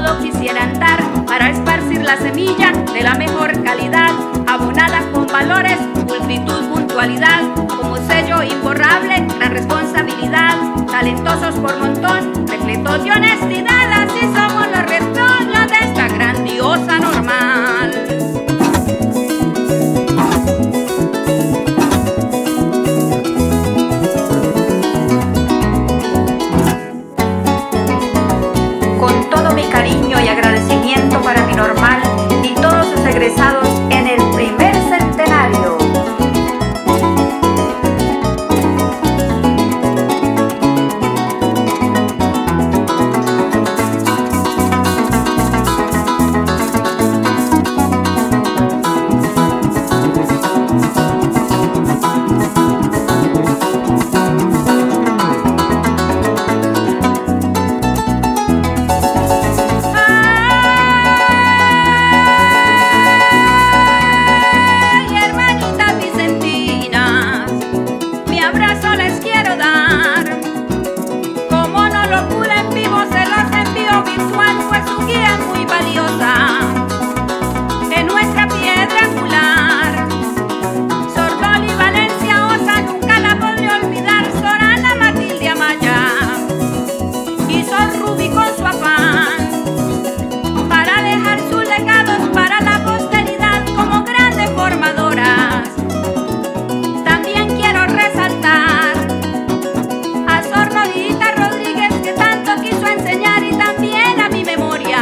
todo quisieran dar para esparcir la semilla de la mejor calidad, abonada con valores, pulcritud, puntualidad, como sello imborrable, gran responsabilidad, talentosos por montón, repletos de honestidad, así somos los retornos de esta grandiosa normal. Con todo mi cariño y agradecimiento para mi normal y todos sus egresados en el primer centenario. Virtual fue su guía muy valiosa en nuestra piedra angular. Sordoli, Valencia, Osa, nunca la podré olvidar. Sorana, Matilde Amaya y Sor Rubí con su afán para dejar sus legados para la posteridad como grandes formadoras. También quiero resaltar a Sor Norita Rodríguez, que tanto quiso enseñar y también a mi memoria.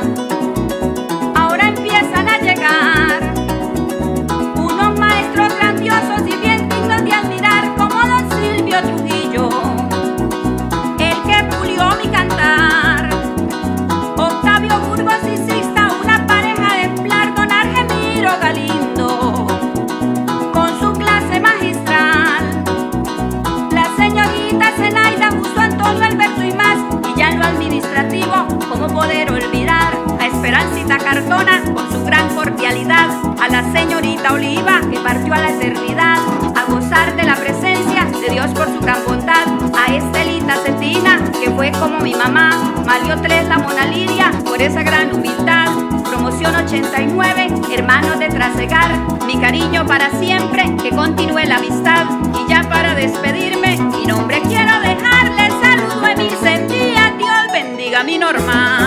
Ahora empiezan a llegar unos maestros grandiosos y bien dignos de admirar, como don Silvio Trujillo, el que pulió mi cantar. Octavio Burgos y Sixta, una pareja ejemplar, don Argemiro Galindo, con su clase magistral. La señorita Zenaida, Justo Antonio, Alberto y más. Y ya en lo administrativo, ¿cómo poder olvidar a Esperancita Cardona con su gran cordialidad? A la señorita Oliva, que partió a la eternidad a gozar de la presencia de Dios por su gran bondad. A Estelita Cetina, que fue como mi mamá. Malio Tres, la Mona Lidia, por esa gran humildad. Promoción 89, hermanos de Trasegar, mi cariño para siempre, que continúe la amistad. Y ya para despedirme, mi nombre quiero dejarles. Saludo Emil Sendía, Dios bendiga mi normal.